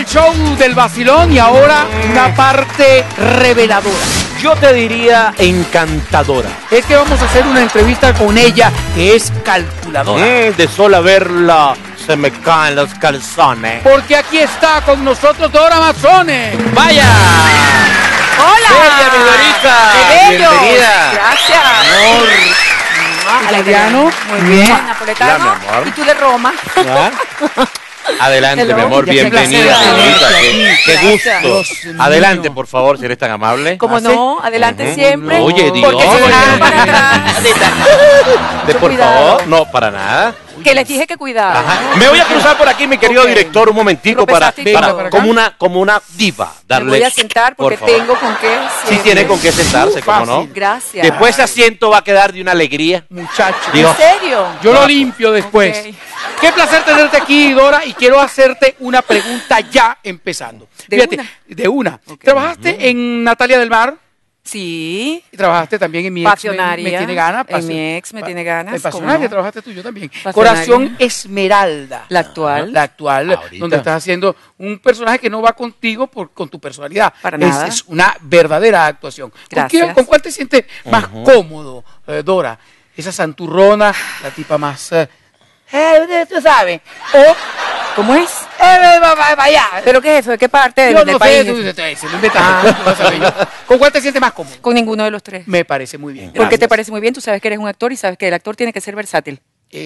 show del vacilón y ahora una parte reveladora. Yo te diría encantadora. Es que vamos a hacer una entrevista con ella, que es calculadora. De sola verla se me caen los calzones. Porque aquí está con nosotros Dora Mazzone. ¡Vaya! ¡Hola! ¡Bella, mi Dorita! ¡Qué bello! ¡Bienvenida! Gracias. Amor. Italiano. Muy bien, Hola, napoletano. mi amor. ¿Y tú de Roma? ¿Ah? Adelante, Hello. mi amor, Ya, qué bienvenida, placer señorita. tenerte Qué aquí. gusto. Dios mío. Adelante, por favor, si eres tan amable. ¿Cómo no? Adelante Ujú. siempre. Oye, Dios. Porque se van para atrás. Por Cuidado. favor, no, para nada. Que les dije que cuidado. Ajá. Me voy a cruzar por aquí, mi querido Ok. director, un momentico para, Tropezaste y todo. Para acá. como una diva. Me voy a sentar porque por favor. tengo con qué. Sí siempre. tiene con qué sentarse, ¿cómo no? fácil. Gracias. Después ese asiento va a quedar de una alegría. Muchacho. Digo, ¿En serio? Yo lo limpio después. Ok. Qué placer tenerte aquí, Dora, y quiero hacerte una pregunta ya empezando. ¿De Fíjate, una? de una. Ok. ¿Trabajaste en Natalia del Mar? Sí. Y trabajaste también en Mi Ex Pasionaria. Me Tiene Ganas. En Mi Ex Me Tiene Ganas, En ¿cómo Pasionaria no? trabajaste tú, yo también. Pasionaria. Corazón Esmeralda. La actual. La actual, Ahorita. donde estás haciendo un personaje que no va contigo con tu personalidad. Para nada. Es una verdadera actuación. Gracias. ¿Con cuál te sientes más cómodo, Dora? Esa santurrona, la tipa más... tú sabes. O... ¿Cómo es? vaya. ¿Pero qué es eso? ¿De qué parte Yo del no país? sé, se lo inventaste. Tú vas a ver yo. ¿Con cuál te sientes más cómodo? Con ninguno de los tres. Me parece muy bien. Porque te gracias. parece muy bien, tú sabes que eres un actor y sabes que el actor tiene que ser versátil.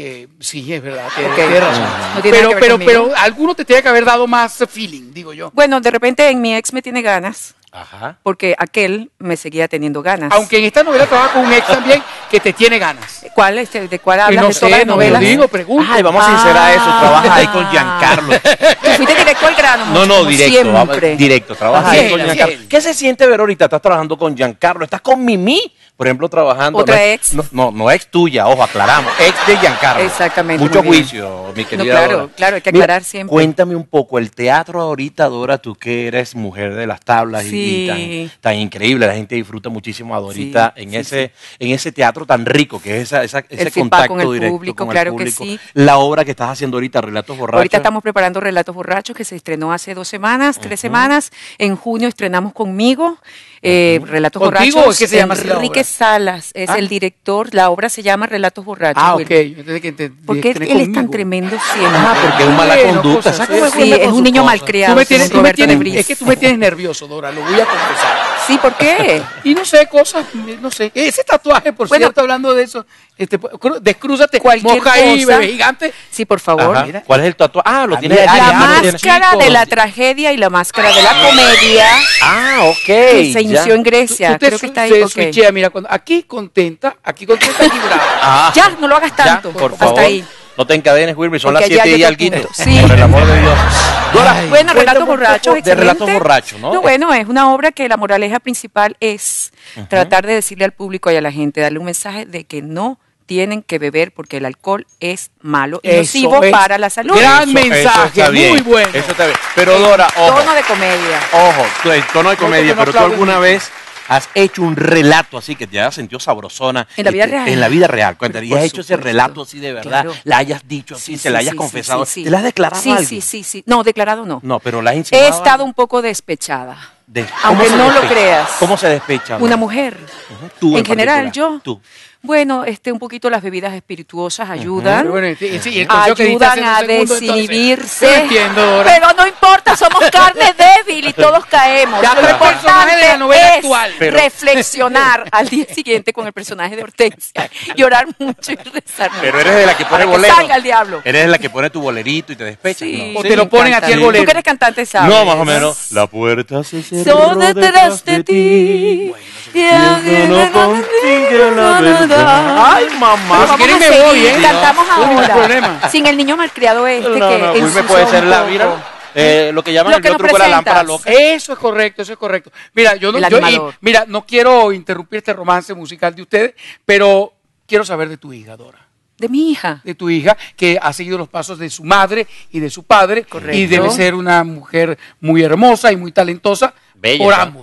Sí, es verdad. Ok. Tienes razón. No tiene nada que ver conmigo. Pero alguno te tiene que haber dado más feeling, digo yo. Bueno, de repente en Mi Ex Me Tiene Ganas, Ajá. porque aquel me seguía teniendo ganas. Aunque en esta novela trabaja con un ex también que te tiene ganas. ¿Cuál, ¿De cuál Que hablas? no ¿De todas sé, las no me lo novelas? digo, pregunto. Ay, vamos a sincerar eso. Trabaja ahí con Giancarlo. Tú fuiste directo al grano. No, mucho, no, como directo. siempre. Directo, trabaja Ajá. ahí con Bien, Giancarlo. bien. ¿Qué se siente ver ahorita? Estás trabajando con Giancarlo. Estás con Mimi, por ejemplo, trabajando. ¿Otra no es- ex? No ex tuya, ojo, aclaramos. Ex de Giancarlo. Exactamente, Mucho muy bien. juicio, mi No, querida claro, Dora. claro, hay que Mira, aclarar siempre. Cuéntame un poco, el teatro ahorita, Dora, tú que eres mujer de las tablas y Sí. tan increíble, la gente disfruta muchísimo a Dorita Sí, en, sí, en ese teatro tan rico que es ese feedback contacto con el directo público, con el claro que público. sí. La obra que estás haciendo ahorita, Relatos Borrachos. Ahorita estamos preparando Relatos Borrachos, que se estrenó hace 2 semanas, 3 semanas. En junio estrenamos conmigo Relatos ¿Contigo Borrachos. o qué se llama así la Enrique obra? Es Ah. el director. La obra se llama Relatos Borrachos. Ah, Will. ok. Entonces, que Porque tiene él es tan conmigo. tremendo siempre. Ah, porque es un mala Bueno, conducta. cosas, ¿Sabes cómo sí, vuelve es con un sus niño cosas? malcriado. Tú me tienes, según Roberto Lebris. es que tú me tienes nervioso, Dora, lo voy a confesar. Sí, ¿por qué? Y no sé, cosas, no sé. Ese tatuaje, por Bueno. cierto, hablando de eso, descrúzate, Cualquier moja ahí, cosa. bebé gigante. Sí, por favor. Ajá. Mira. ¿Cuál es el tatuaje? Ah, lo Ah, tienes mira, allá. La ya, lo tienes. máscara chicos. de la tragedia y la máscara de la comedia Ah, ok. que se ya. inició en Grecia. Tú te Creo que está ahí. se ok. switchea, mira, aquí contenta, aquí brava. Ah, Ya, no lo hagas ya, tanto. por Hasta favor. ahí. No te encadenes, Wilmy, son Porque las 7 allá y hay alguito. otro punto. Sí. Por el amor de Dios. Dora, Ay. Bueno, cuéntame Relatos un poco Borrachos, de excelente. Relatos Borrachos, ¿no? No, bueno, es una obra que la moraleja principal es tratar de decirle al público y a la gente, darle un mensaje de que no tienen que beber porque el alcohol es malo y Eso nocivo es. para la salud. Gran mensaje, está bien, muy bueno. Eso está bien. Pero Dora, ojo, Tono de comedia. ojo, el tono de No, comedia, porque no pero tú aplauden. alguna vez has hecho un relato así que te hayas sentido sabrosona. ¿En la vida real? En la vida real, cuéntame. Y Por has hecho ese supuesto. relato así de verdad, Claro. la hayas dicho así, se la hayas confesado. sí. ¿Te la has declarado Sí, algo? sí. No, declarado no. No, pero la has He insinuado. estado un poco despechada. ¿Cómo aunque se no lo despecha? creas. ¿Cómo se despecha? Una mujer. Ujú, tú en general, particular, yo. Tú. Bueno, un poquito las bebidas espirituosas ayudan. Pero bueno, sí, el consejo que diste hace Ayudan a un segundo, entonces, desinhibirse. yo entiendo, Dora. Pero no importa, somos carne débil y todos caemos. Ya, Lo pero el personaje de la novela es actual. Pero- reflexionar al día siguiente con el personaje de Hortensia, llorar mucho y rezar mucho. Pero eres de la que pone Para que bolero. salga el diablo. Eres de la que pone tu bolerito y te despecha. Sí, ¿no? O te lo ponen a ti el Tú bolero. que eres cantante, ¿sabes? No, más o menos. La puerta se cerró Son detrás de ti. Y no consigue la verdad. Ay, mamá. Pero si Vamos quieren a me seguir, voy, ¿eh? Cantamos No hay ningún ahora. problema. Sin el niño malcriado No, que no, Wilme ensucia puede un ser la poco. vida. Lo que llaman Lo el que yo nos truco de la presentas. lámpara loca. Eso es correcto, eso es correcto. Mira, El animador. mira, no quiero interrumpir este romance musical de ustedes, pero quiero saber de tu hija, Dora. De mi hija. De tu hija, que ha seguido los pasos de su madre y de su padre. Correcto. Y debe ser una mujer muy hermosa y muy talentosa. Bella, por ¿no? ambos.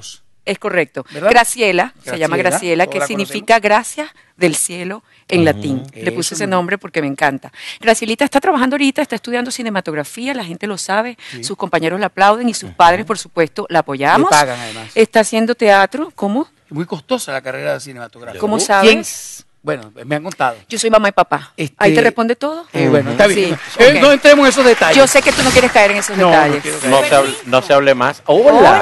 Es correcto. ¿Verdad? Graciela, se llama Graciela, Graciela, que todos la significa gracia del cielo en latín. Le puse ese nombre porque me encanta. Gracielita está trabajando ahorita, está estudiando cinematografía, la gente lo sabe, sus compañeros la aplauden y sus padres, por supuesto, la apoyamos. Le pagan, además. Está haciendo teatro, ¿cómo? Muy costosa la carrera cinematográfica. ¿Cómo ¿Quién? sabes? Bueno, me han contado. Yo soy mamá y papá. Ahí te responde todo. Bueno, está bien. Sí, ok. No entremos en esos detalles. Yo sé que tú no quieres caer en esos No, no detalles. quiero caer. No se hable más. Hola.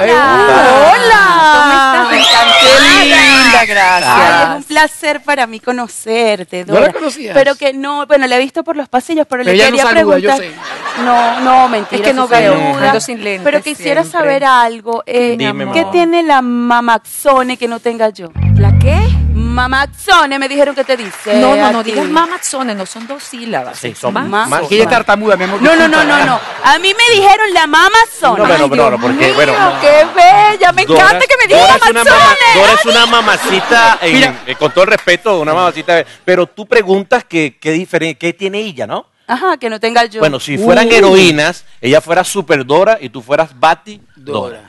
¿Cómo estás? Qué linda, gracias. Ay, es un placer para mí conocerte, ¿No Dora. la conocías? Pero que no, bueno, la he visto por los pasillos, pero Pero le ella no quería saluda, yo preguntar. sé. No, mentira. Es que no sí veo, saluda. ando sin lentes Pero quisiera siempre. saber algo. Dime, ¿Qué mamá. tiene la mamaxone que no tenga yo? ¿La qué? Mamaxone me dijeron que te dice. No a ti. digas mamazones, no son dos sílabas. Sí, son Ma- más. Es que ella es tartamuda, mi amor. No. disculpa. A mí me dijeron la mamazone. No, porque, bueno. ¡Qué bella! Me Dora- encanta que me digan Dora es una mamazones. Dora es una mamacita, Mira. con todo el respeto, una mamacita. Pero tú preguntas qué tiene ella, ¿no? Ajá, que no tenga yo. Bueno, si fueran heroínas, ella fuera Super Dora y tú fueras Bati Dora.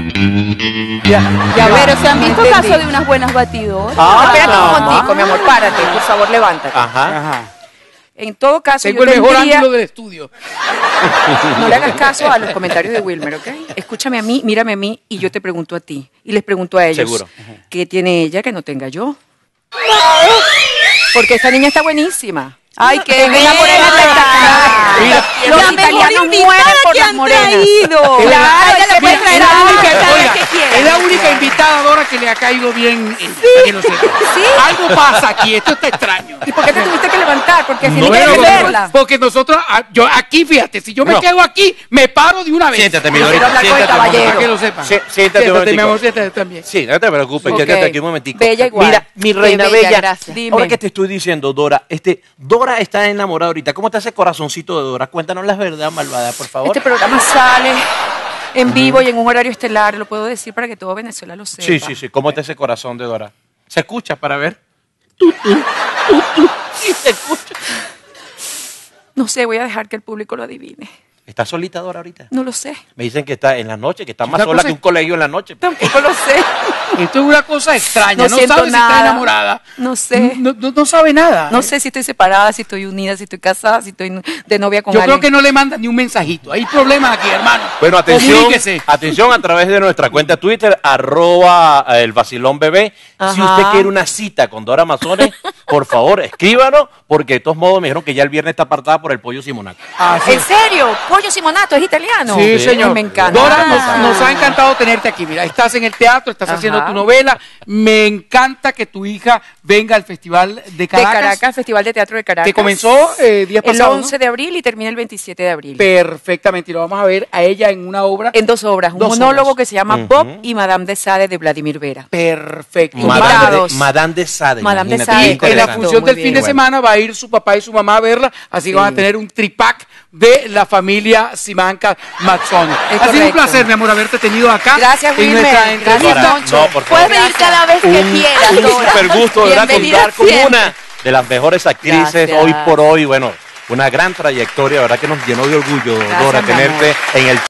Ya Pero se han visto entendí. casos de unas buenas batidoras. Espérate un momentico, mi amor, párate, por favor, levántate. Ajá. Ajá. En todo caso, Tengo yo el mejor tendría- ángulo del estudio. No le hagas caso a los comentarios de Wilmer, ¿ok? Escúchame a mí, mírame a mí y yo te pregunto a ti. Y les pregunto a ellos. Seguro. ¿Qué tiene ella que no tenga yo? Porque esta niña está buenísima. Ay, qué Es una morena espectacular. Mira, Los la mejor italianos invitada mueren por que las han morenas. traído. Es Claro, verdad. ella le puede Mira, traer es la a única, cada oiga, vez que quiera. es la única invitada Dora que le ha caído bien, para que lo sepa. Algo pasa aquí, esto está extraño. ¿Y por qué te tuviste que levantar? Porque así No, ni quieres pero- verla. Porque nosotros, yo aquí, fíjate, si yo me No. quedo aquí, me paro de una vez. Siéntate, mi Yo quiero Dorita, hablar con el siéntate, caballero. Para que lo sepan. Siéntate un momentico. mi amor, siéntate también. Sí, no te preocupes, Ok. quédate aquí un momentico. Bella igual. Mira, mi reina bella, bella, gracias. Dime. ahora que te estoy diciendo, Dora, Dora está enamorada ahorita. ¿Cómo está ese corazoncito de Dora? Cuéntanos la verdad, malvada, por favor. Este programa sale en vivo y en un horario estelar, lo puedo decir para que todo Venezuela lo sepa. Sí. ¿Cómo está ese corazón de Dora? ¿Se escucha para ver? Sí, se escucha. No sé, voy a dejar que el público lo adivine. ¿Está solita Dora ahorita? No lo sé. Me dicen que está en la noche, que está más Una sola cosa que un colegio en la noche. Tampoco lo sé. Esto es una cosa extraña, No no, siento sabe si está nada. enamorada. No sé. No sabe nada. No sé si estoy separada, si estoy unida, si estoy casada, si estoy de novia con Yo creo alguien. que no le manda ni un mensajito. Hay problemas aquí, hermano. Bueno, atención, Comuníquese. atención a través de nuestra cuenta Twitter, @el vacilón bebé. Si Ajá. usted quiere una cita con Dora Mazones, por favor, escríbanos, porque de todos modos me dijeron que ya el viernes está apartada por el pollo Simonaco. Así ¿En es. serio? Pollo Simonato, ¿es italiano? Sí, Ay, señor. me encanta. Dora, nos ha encantado tenerte aquí. Mira, estás en el teatro, estás Ajá. haciendo tu novela. Me encanta que tu hija venga al Festival de De Caracas. Caracas, Festival de Teatro de Caracas. Que comenzó días el pasados. 11 de abril y termina el 27 de abril. Perfectamente. Y lo vamos a ver a ella en una obra. En 2 obras. Un Dos monólogo obras. que se llama Bob y Madame de Sade de Vladimir Vera. Perfecto. Invitados. Madame de Sade. Madame de imagínate, Sade, qué Y en la interesante. función muy del bien. fin de Bueno. semana va a ir su papá y su mamá a verla, así que van a tener un tripack de la familia Simanca Mazzoni. Es Ha sido un correcto. placer, mi amor, haberte tenido acá. Gracias, en Wilmer. nuestra Gracias, entrevista. Dora, Moncho. no, por favor. Puedes venir cada vez que quieras, Un Dora. super gusto, de verdad, Bienvenida contar con siempre. una de las mejores actrices Gracias. hoy por hoy. Bueno, una gran trayectoria, verdad que nos llenó de orgullo, Gracias, Dora, mi tenerte en el